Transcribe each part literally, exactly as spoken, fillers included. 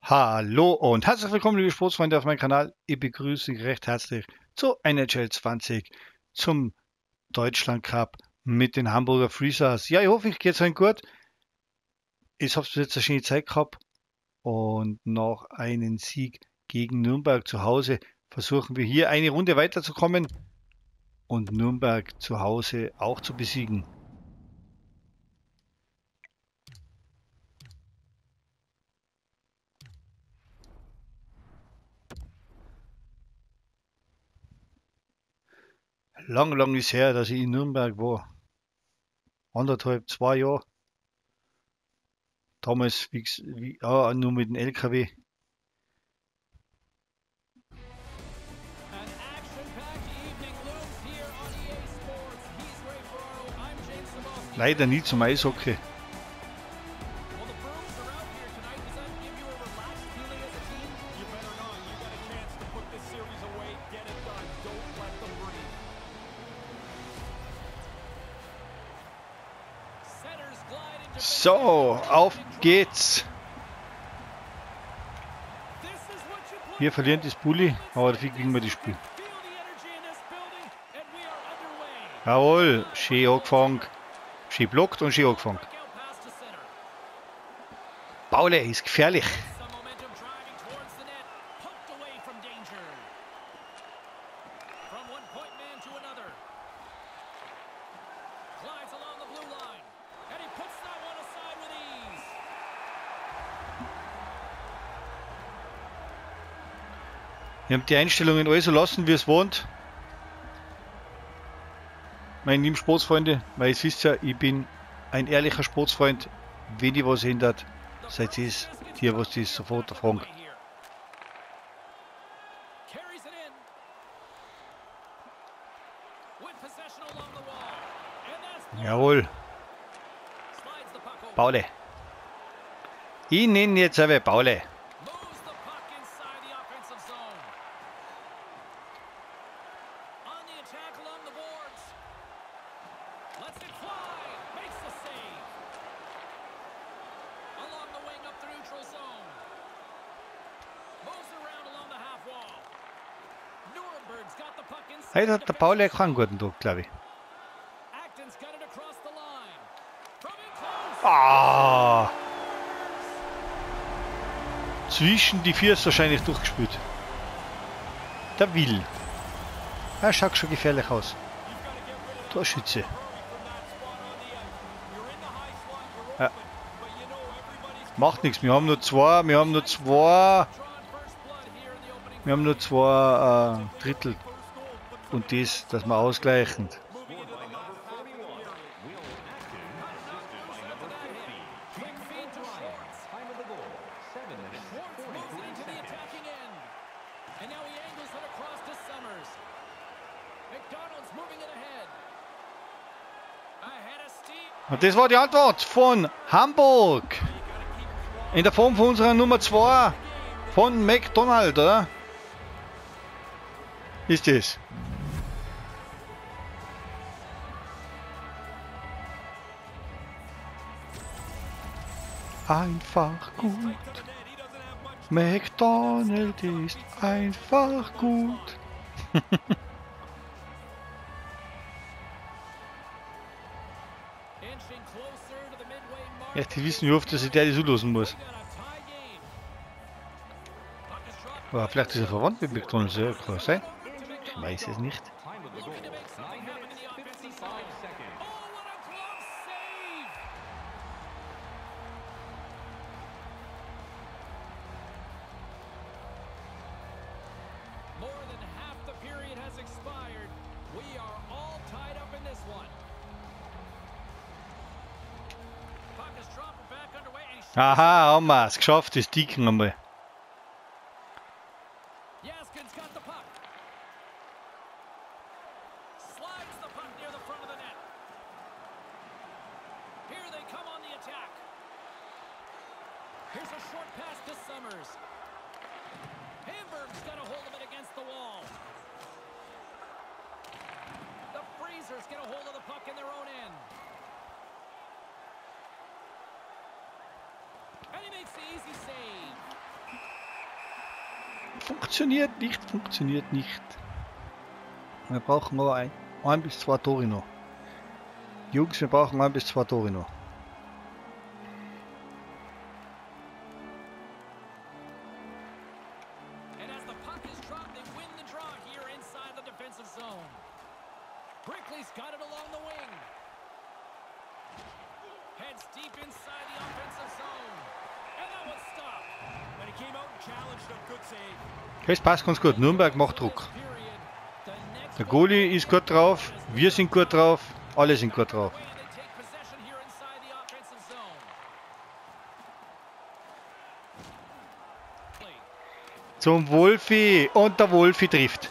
Hallo und herzlich willkommen, liebe Sportsfreunde, auf meinem Kanal. Ich begrüße Sie recht herzlich zu N H L zwanzig, zum Deutschland Cup mit den Hamburger Freezers. Ja, ich hoffe, ich geht's euch gut. Ich habe jetzt eine schöne Zeit gehabt und nach einem Sieg gegen Nürnberg zu Hause versuchen wir hier eine Runde weiterzukommen und Nürnberg zu Hause auch zu besiegen. Lang, lang ist her, dass ich in Nürnberg war. Anderthalb, zwei Jahre. Damals wie, wie, ja, nur mit dem L K W. Leider nie zum Eishockey. So, auf geht's. Wir verlieren das Bulli, aber dafür kriegen wir das Spiel. Jawohl, schön angefangen. Schön blockt und schön angefangen. Paule ist gefährlich. Wir haben die Einstellungen alle so lassen, wie es wohnt. Meine lieben Sportsfreunde, weil ihr wisst ja, ich bin ein ehrlicher Sportsfreund. Wenn ihr was ändert, seid ihr es, die was das sofort erfragen. Jawohl. Paule. Ich nenne jetzt aber Paule. Heute hat der Pauli keinen guten Tag, glaube ich. Ah! Zwischen die vier ist wahrscheinlich durchgespielt. Der Will. Er schaut schon gefährlich aus. Torschütze. Ja. Macht nichts. Wir haben nur zwei. Wir haben nur zwei. Wir haben nur zwei äh, Drittel. Und das, dass wir ausgleichen. Und das war die Antwort von Hamburg. In der Form von unserer Nummer zwei von McDonald, oder? Ist es? Einfach gut. McDonald ist einfach gut. Ja, die wissen, wie oft, dass ich der so losen muss. Aber vielleicht ist er verwandt mit McDonald's, ja, kann sein. Ich weiß es nicht. Aha, haben wir es geschafft, das Dicken einmal. Get a hold of the puck in their own end. And he makes the easy save. Funktioniert nicht, funktioniert nicht. Wir brauchen aber ein, ein bis zwei Tore noch. Jungs, wir brauchen ein bis zwei Tore noch. And as the puck is dropped, they win the draw here inside the defensive zone. Brickley's got it along the wing. Heads deep inside the offensive zone. And that was stopped. When he came out and challenged him, good save. Das passt ganz gut. Nürnberg macht Druck. Der Goalie ist gut drauf, wir sind gut drauf, alle sind gut drauf. Zum Wolfi und der Wolfi trifft.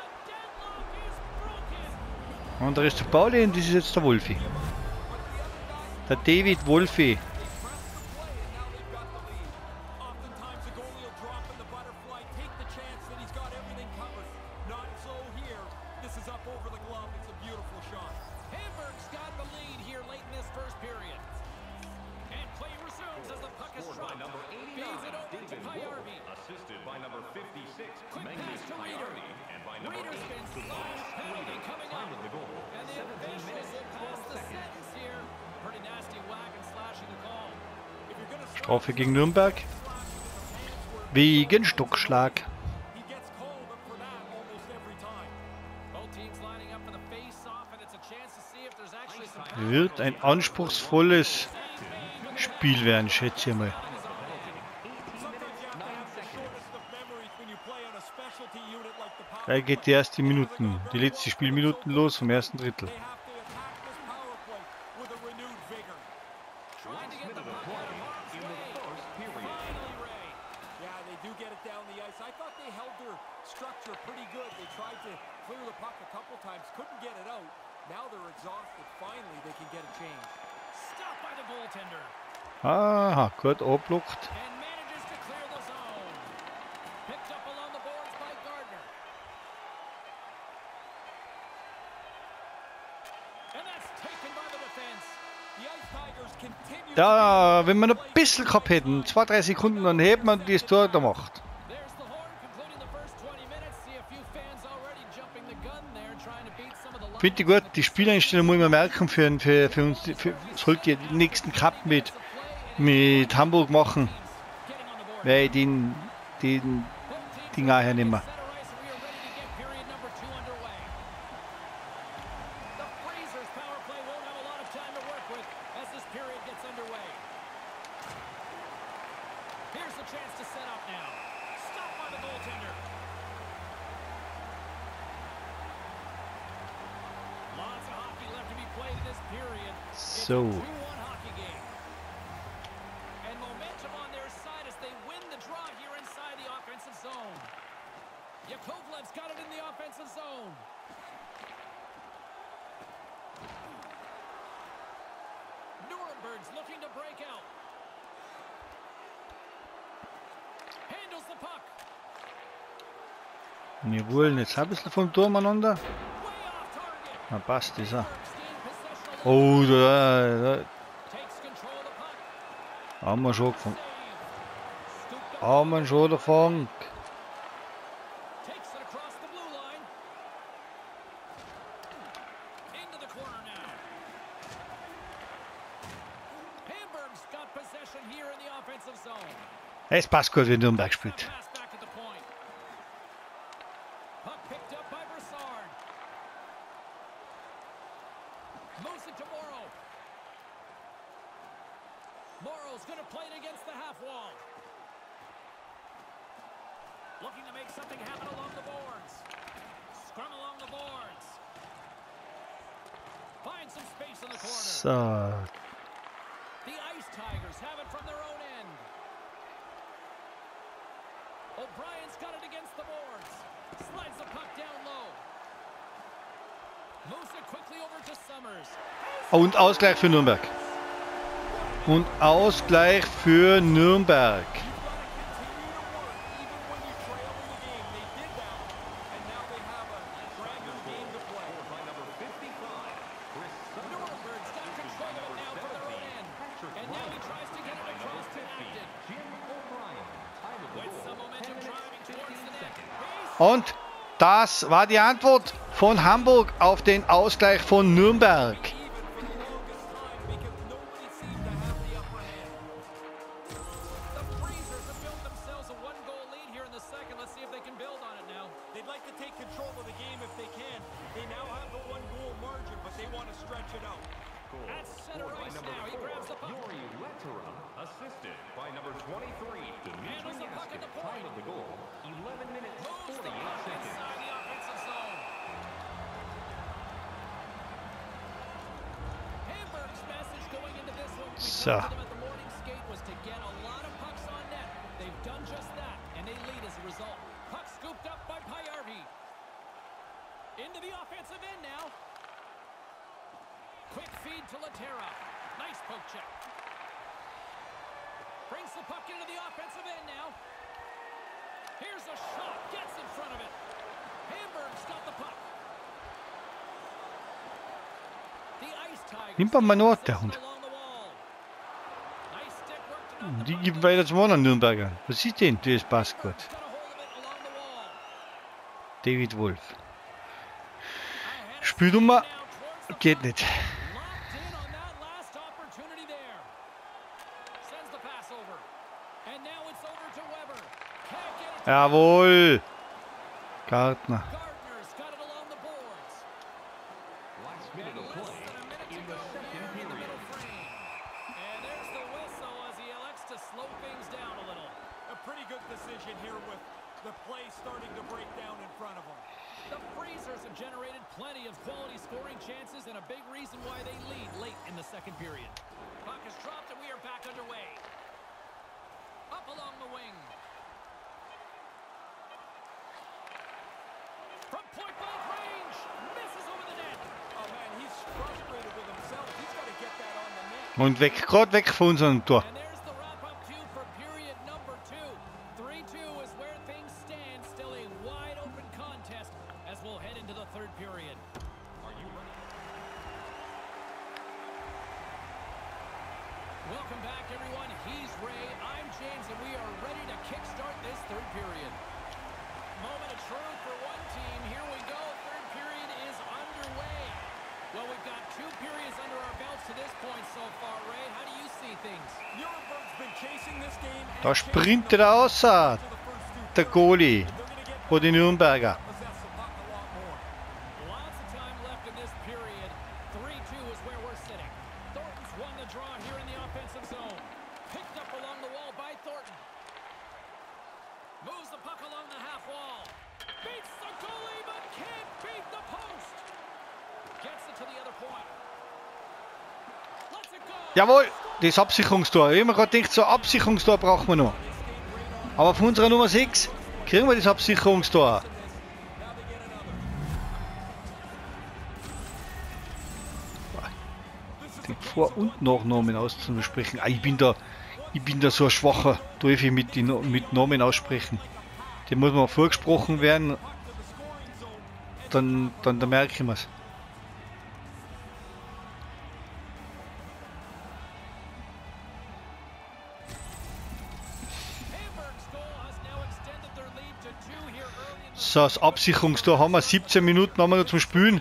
Und da ist der Pauli und das ist jetzt der Wolfi. Der David Wolfi. Strafe gegen Nürnberg. Wegen Stockschlag. Wird ein anspruchsvolles Spiel werden, schätze ich mal. Da geht die erste Minuten, die letzte Spielminuten los vom ersten Drittel. Aha, gut abblockt. Da, wenn wir noch ein bisschen gehabt hätten, zwei, drei Sekunden, dann hätten wir das Tor gemacht. Finde ich gut, die Spieleinstellung muss man merken für, für, für uns, für, sollte den nächsten Cup mit, mit Hamburg machen, weil den, den Ding auch hernehmen. So. Yakovlev's got it in the offensive zone. Nuremberg's looking to break out. Handles the puck. Wir wollen jetzt ein bisschen vom Tor umeinander. Na passt, ist er. Oh, da, da. Haben wir schon gefangen. Haben wir schon gefangen. Es passt gut, wie Nürnberg spielt. So. The Ice Tigers have it from their own end. O'Brien's got it against the boards. Slides the puck down low. Moves it quickly over to Summers. Und Ausgleich für Nürnberg. Und Ausgleich für Nürnberg. Und das war die Antwort von Hamburg auf den Ausgleich von Nürnberg. So. Into the offensive end now. Quick feed to Laterra. Nice poke check. Brings the puck into the offensive end now. Here's a shot. Gets in front of it. Hamburg's got the puck. The Ice Tigers. Nimmt man mal nur der Hund. Die geben weiter zum anderen Nürnberger. Was ist denn? Das passt gut. David Wolf. Spielnummer geht nicht. Jawohl. Gartner. The Freezers have generated plenty of quality scoring chances and a big reason why they lead late in the second period. Puck is dropped and we are back underway. Up along the wing. From point blank range. Misses over the net. Oh man, he's frustrated with himself. He's got to get that on the net. Und weg, gerade weg von unserem Tor. And there's the wrap-up cue for period number two. three two is where things stand. Still a wide-open contest as we'll head into the third period. Are you ready? Welcome back, everyone. He's Ray, I'm James, and we are ready to kickstart this third period. Moment of truth for one team. Here we go. Third period is underway. Well, we've got two periods under our belts to this point so far, Ray. How do you see things? Nuremberg's been chasing this game. Da sprintet er außer der Goalie von den Nürnberger. Lots of time left in this period. three two is where we're sitting. Thornton's won the draw here in the offensive zone. Picked up along the wall by Thornton. Moves the puck along the half wall. Beats the goalie, but can't beat the post. Gets it to the other point. Let's it go. Jawohl, das Absicherungstor. Ich habe mir gerade gedacht, so ein Absicherungstor brauchen wir noch. Aber von unserer Nummer sechs kriegen wir das Absicherungstor. Den Vor- und Nachnamen auszusprechen. Ah, ich bin da, ich bin da so ein schwacher Teufel mit, den, mit Namen aussprechen. Den muss mal vorgesprochen werden. Dann, dann, dann merke ich mir's. So, das Absicherungstor haben wir. siebzehn Minuten haben wir noch zum Spielen.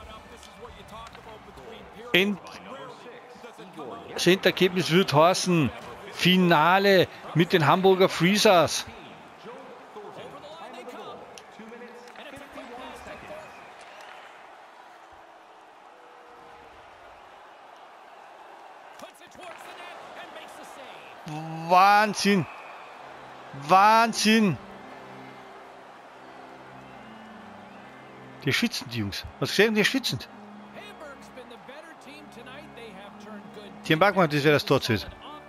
End das Endergebnis wird heißen Finale mit den Hamburger Freezers. Wahnsinn! Wahnsinn! Die schwitzen, die Jungs. Was gesehen? Die schwitzen. Die haben auch gemeint, das wäre das Tor zu.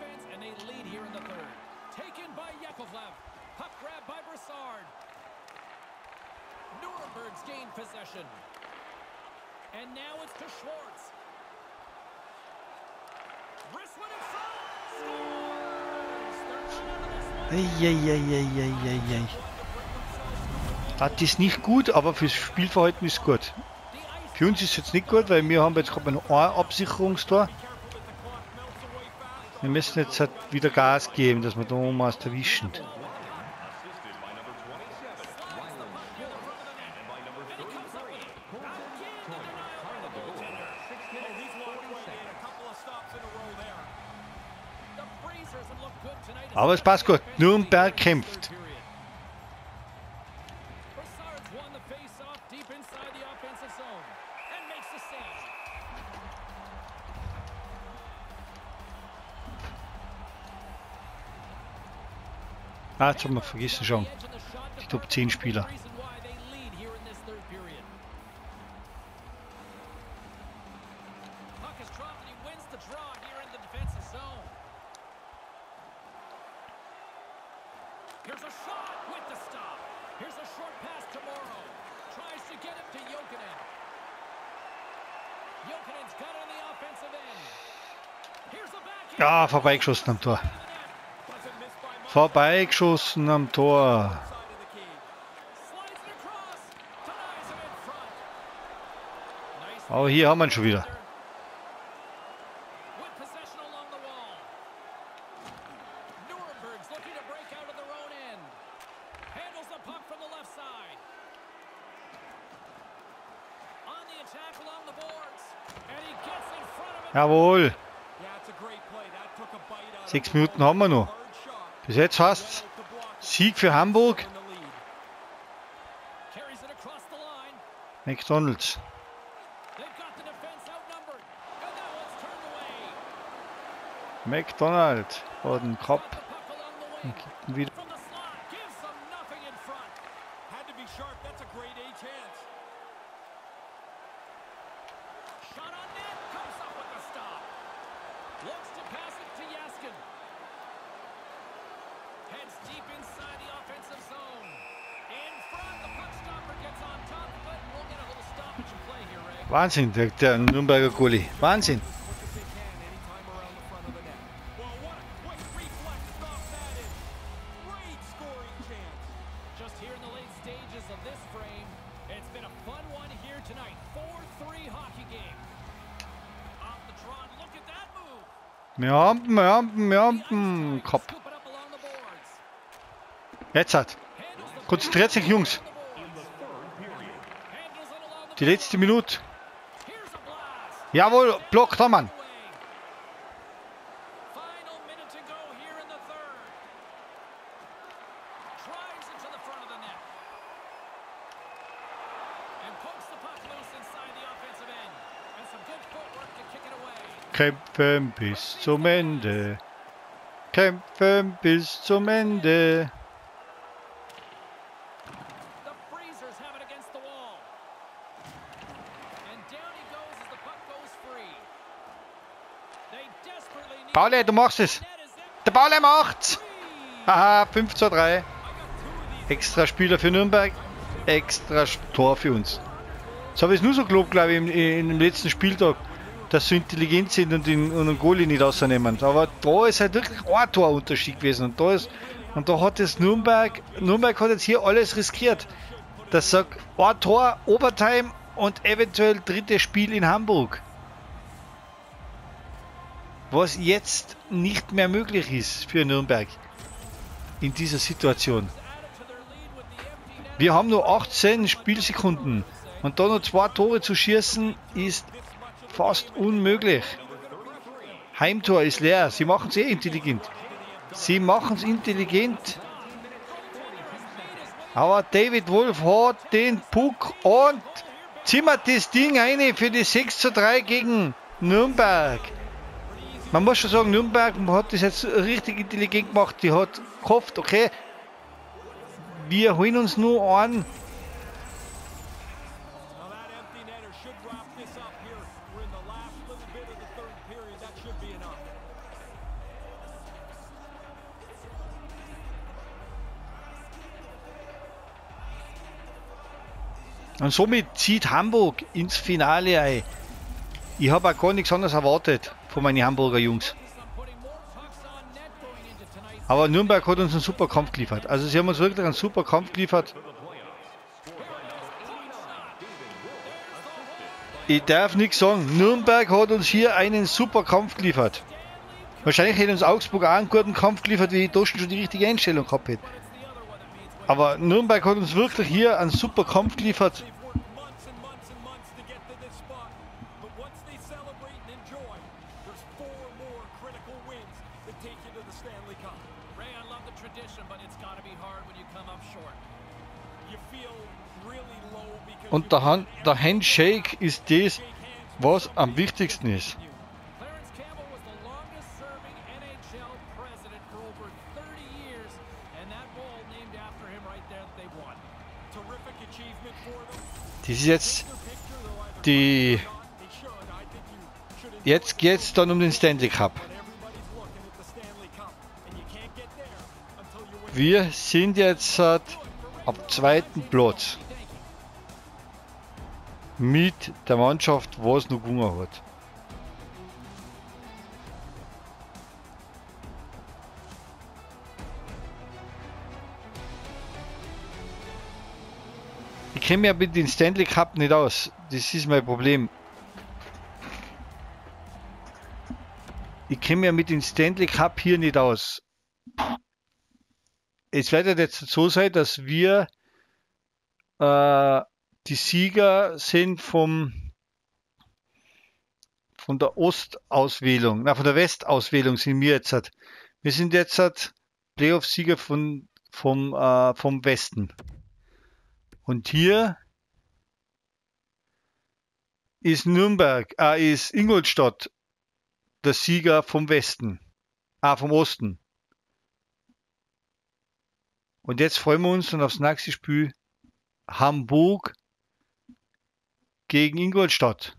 Eieieiei. Das ist nicht gut, aber fürs Spielverhalten ist gut. Für uns ist es jetzt nicht gut, weil wir haben jetzt gerade noch ein Absicherungstor. Wir müssen jetzt halt wieder Gas geben, dass wir da oben erwischen. Aber es passt gut. Nürnberg kämpft. Ah, jetzt haben wir vergessen schon. Die Top zehn Spieler. Here's a shot with the stop. Here's a short pass to Morrow. Tries to get it to Jokinen. Jokinen's got it on the offensive end. Here's a backhand. Ja, vorbeigeschossen am Tor. Vorbeigeschossen am Tor. Slides it across. Denies him in front. Nice Aber hier haben wir ihn schon wieder. with possession along the wall. Nuremberg's looking to break out of their own end. Handles the puck from the left side. On the attack along the boards. And he gets in front of it. Jawohl. Yeah, it's a great play. That took a bite out of Sechs Minuten haben wir noch. hard shot. Bis jetzt heißt Sieg für Hamburg. In the lead. Carries it across the line. McDonalds. They've got the defense outnumbered. And now it's turned away. McDonald. Hat den Kopf. Got the puck along the Und wing. gibt ihn wieder. From the slot. Gives them nothing in front. Had to be sharp. That's a grade A chance. Shot on net. Comes up with the stop. Looks to pass it to Yaskin. Heads deep inside the offensive zone. In front. The puck stopper gets on top of it. We'll get a little stoppage and play here, Ray. Wahnsinn, der, der Nürnberger Goalie. Wahnsinn. Well, what a quick reflex stop that is. Great scoring chance. Just here in the late stages of this frame, it's been a fun one here tonight. four three hockey game. Off the trot, look at that move. Wir haben, wir haben, wir haben Kopf. Scoop it up along the boards. Jetzt hat. Handles the Konzentriert sich, Jungs. Handles it along the Die letzte Minute. Here's a blast. Jawohl, Block, da Mann. Final minute to go here in the third. Drives it to the front of the net. And pokes the puck loose inside the offensive end. And some good footwork to kick it away. Kämpfen bis zum Ende. Kämpfen bis zum Ende. The Freezers have it against the wall. And down he goes as the puck goes free. They desperately need Pauli, du machst es. net is empty. Der Pauli macht's. Haha, fünf zu drei. Extra Spieler für Nürnberg. Extra Tor für uns. Das habe ich nur so gelobt, glaube ich, im, im letzten Spieltag, dass sie intelligent sind und den, und den Goalie nicht rausnehmen. Aber da ist halt wirklich ein Torunterschied gewesen. Und da, ist, und da hat es Nürnberg, Nürnberg hat jetzt hier alles riskiert. Das sagt ein Tor, Overtime und eventuell drittes Spiel in Hamburg. Was jetzt nicht mehr möglich ist für Nürnberg in dieser Situation. Wir haben nur achtzehn Spielsekunden und da noch zwei Tore zu schießen ist fast unmöglich. Heimtor ist leer. Sie machen es eh intelligent. Sie machen es intelligent. Aber David Wolf hat den Puck und zimmert das Ding rein für die sechs zu drei gegen Nürnberg. Man muss schon sagen, Nürnberg hat das jetzt richtig intelligent gemacht. Die hat gehofft, okay, wir holen uns nur an. Now that empty netter should wrap this up here. We're in the last little bit of the third period. That should be enough. Und somit zieht Hamburg ins Finale ein. Ich habe auch gar nichts anderes erwartet von meinen Hamburger Jungs. Putting more pucks on net going into tonight's Aber Nürnberg hat uns einen super Kampf geliefert. Also sie haben uns wirklich einen super Kampf geliefert. Ich darf nichts sagen. Nürnberg hat uns hier einen super Kampf geliefert. Wahrscheinlich hätte uns Augsburg auch einen guten Kampf geliefert, wie Doschen schon die richtige Einstellung gehabt hätte. Aber Nürnberg hat uns wirklich hier einen super Kampf geliefert. worked months and months and months to get to this spot. But once they celebrate and enjoy, there's four more critical wins. The Ray, I love the tradition, but it's got to be hard when you come up short. Und der, Hand, der Handshake ist das, was am wichtigsten ist. Clarence Campbell was the longest serving N H L president for over thirty years, and that bowl named after him right there that they won. Terrific achievement for them. Das ist jetzt die. Jetzt geht es dann um den Stanley Cup. Wir sind jetzt äh, auf zweiten Platz mit der Mannschaft, was noch gewonnen hat. Ich kenne mich ja mit dem Stanley Cup nicht aus. Das ist mein Problem. Ich kenne mich ja mit dem Stanley Cup hier nicht aus. Es wird jetzt so sein, dass wir äh, die Sieger sind vom von der Ostauswählung, na von der Westauswählung sind wir jetzt. Halt. Wir sind jetzt halt Playoff-Sieger von vom äh, vom Westen. Und hier ist Nürnberg, äh, ist Ingolstadt der Sieger vom Westen, ah vom Osten. Und jetzt freuen wir uns dann aufs nächste Spiel Hamburg gegen Ingolstadt.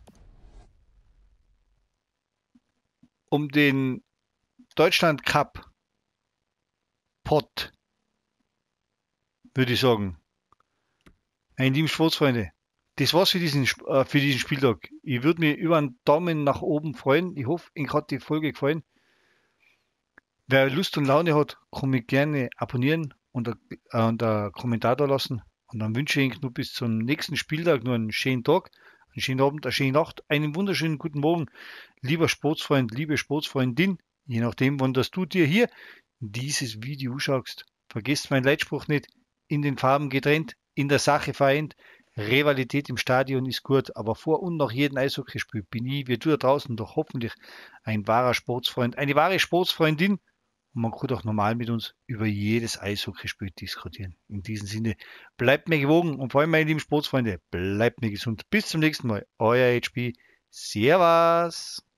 Um den Deutschland Cup Pot, würde ich sagen. Meine lieben Sportsfreunde, das war's für diesen, äh, für diesen Spieltag. Ich würde mir über einen Daumen nach oben freuen. Ich hoffe, Ihnen hat die Folge gefallen. Wer Lust und Laune hat, kann mich gerne abonnieren und einen Kommentar da lassen. Und dann wünsche ich Ihnen nur bis zum nächsten Spieltag nur einen schönen Tag, einen schönen Abend, eine schöne Nacht, einen wunderschönen guten Morgen, lieber Sportsfreund, liebe Sportsfreundin, je nachdem, wann das du dir hier dieses Video schaust. Vergesst meinen Leitspruch nicht, in den Farben getrennt, in der Sache vereint. Rivalität im Stadion ist gut, aber vor und nach jedem Eishockeyspiel bin ich, wie du da draußen, doch hoffentlich ein wahrer Sportsfreund, eine wahre Sportsfreundin. Und man kann auch normal mit uns über jedes Eishockeyspiel diskutieren. In diesem Sinne, bleibt mir gewogen und vor allem, meine lieben Sportsfreunde, bleibt mir gesund. Bis zum nächsten Mal. Euer H P. Servus.